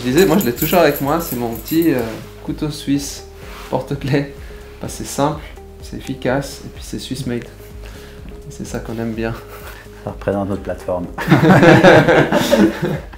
utiliser. Moi je l'ai toujours avec moi, c'est mon petit couteau suisse porte-clés. C'est simple, c'est efficace et puis c'est Swiss made. C'est ça qu'on aime bien. Ça représente notre plateforme.